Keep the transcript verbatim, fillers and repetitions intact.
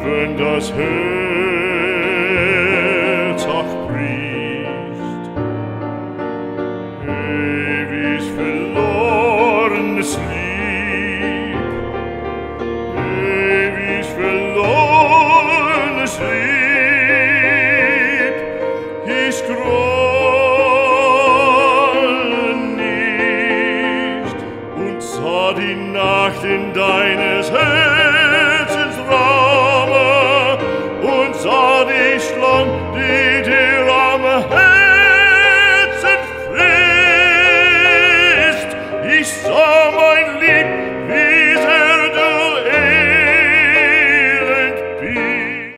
wenn das Herz auch bricht. Ewig verlorenes Lieb, ewig verlorenes Lieb, ist groß.